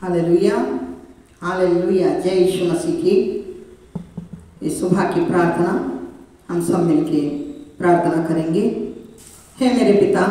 Hallelujah, hallelujah. जय यीशु मसीह की इस सुबह की प्रार्थना हम सब मिलके प्रार्थना करेंगे। हे मेरे पिता,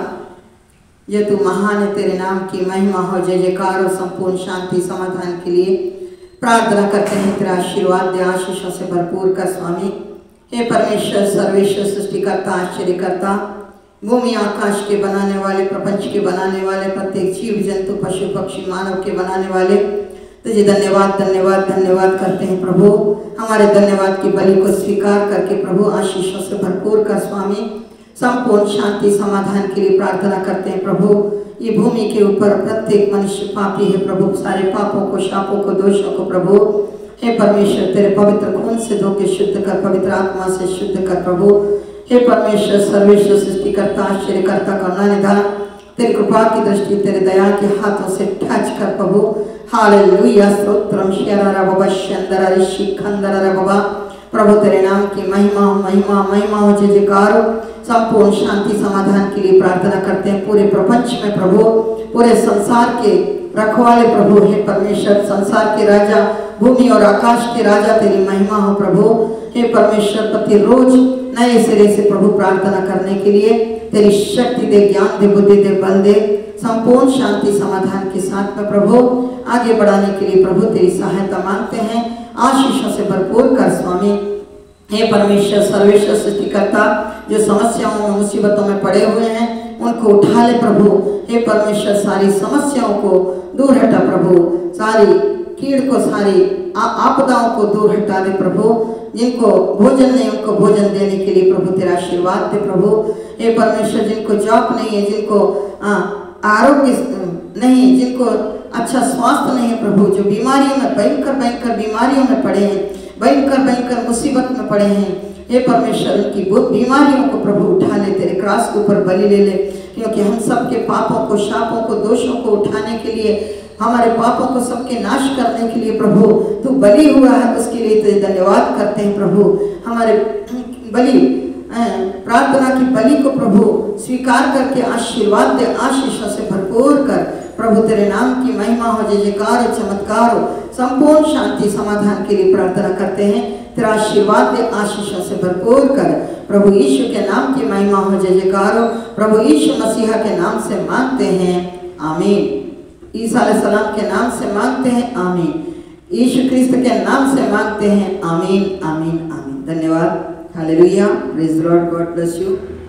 ये तू महान है, तेरे नाम की महिमा हो, जय जयकार और संपूर्ण शांति समाधान के लिए प्रार्थना करते हैं। तेरा आशीर्वाद दे, आशीषों से भरपूर कर स्वामी। हे परमेश्वर, सर्वेश्वर, सृष्टिकर्ता, आश्चर्यकर्ता, भूमि आकाश के बनाने वाले, प्रपंच के बनाने वाले, प्रत्येक जीव जंतु पशु पक्षी मानव के बनाने वाले, तुझे धन्यवाद धन्यवाद धन्यवाद करते हैं प्रभु। हमारे धन्यवाद की बलि को स्वीकार करके प्रभु आशीषों से भरपूर कर स्वामी। संपूर्ण शांति समाधान के लिए प्रार्थना करते हैं प्रभु। ये भूमि के ऊपर प्रत्येक मनुष्य पापी है प्रभु, सारे पापों को, शापों को, दोषों को प्रभु हे परमेश्वर तेरे पवित्र खून से धो के शुद्ध कर, पवित्र आत्मा से शुद्ध कर प्रभु। हे परमेश्वर, सर्वेश्वर, सृष्टिकर्ता, आश्चर्यकर्ता, करुणानिधान, तेरी कृपा की दृष्टि तेरे दया के हाथों से टच कर प्रभु। हालेलुया, स्तोत्रम शररा बाबा शंदरा ऋषि खंदरा बाबा। प्रभु तेरे नाम की महिमा महिमा महिमा हो, जय जयकार। संपूर्ण शांति समाधान के लिए प्रार्थना करते हैं पूरे प्रपंच में प्रभु, पूरे संसार के रखवाले प्रभु। हे परमेश्वर, संसार के राजा, भूमि और आकाश के राजा, तेरी महिमा हो प्रभु। हे परमेश्वर, प्रति रोज नए सिरे से प्रभु प्रार्थना करने के लिए तेरी शक्ति दे, ज्ञान दे, बुद्धि दे, बल दे। संपूर्ण शांति समाधान के साथ में प्रभु आगे बढ़ाने के लिए प्रभु तेरी सहायता मांगते हैं। आशीषों से भरपूर कर स्वामी। हे परमेश्वर, सर्वेश्वर, सृष्टिकर्ता, जो समस्याओं में, मुसीबतों में पड़े हुए हैं उनको उठा ले प्रभु। हे परमेश्वर, सारी समस्याओं को दूर हटा प्रभु, सारी कीड़ को, सारी आपदाओं को दूर हटा दे प्रभु। जिनको भोजन नहीं उनको भोजन देने के लिए प्रभु तेरा आशीर्वाद दे प्रभु। हे परमेश्वर, जिनको जॉब नहीं है, जिनको आरोग्य नहीं, जिनको अच्छा स्वास्थ्य नहीं है प्रभु, जो बीमारियों में, भयंकर भयंकर बीमारियों में पड़े हैं, भयंकर भयंकर मुसीबत में पड़े हैं, हे परमेश्वर उनकी बहुत बीमारियों को प्रभु उठा ले, तेरे क्रॉस के ऊपर बलि ले ले। क्योंकि हम सबके पापों को, शापों को, दोषों को उठाने के लिए, हमारे पापों को सबके नाश करने के लिए प्रभु तू बलि हुआ है, उसके लिए तुझे धन्यवाद करते हैं प्रभु। हमारे बलि, प्रार्थना की बलि को प्रभु स्वीकार करके आशीर्वाद दे, आशीषों से भरपूर कर प्रभु। तेरे नाम की महिमा हो, जय जयकार हो, चमत्कार हो। संपूर्ण शांति समाधान के लिए प्रार्थना करते हैं। तेरा आशीर्वाद दे, आशीषों से भरपूर कर प्रभु। यीशु के नाम की महिमा हो, जय जयकार हो। प्रभु यीशु मसीहा के नाम से मांगते हैं, आमीन। ईसा अलैहिस्सलाम के नाम से मांगते हैं, आमीन। यीशु क्रिस्त के नाम से मांगते हैं, आमीन आमीन आमीन। धन्यवाद। Hallelujah, praise the Lord, God bless you.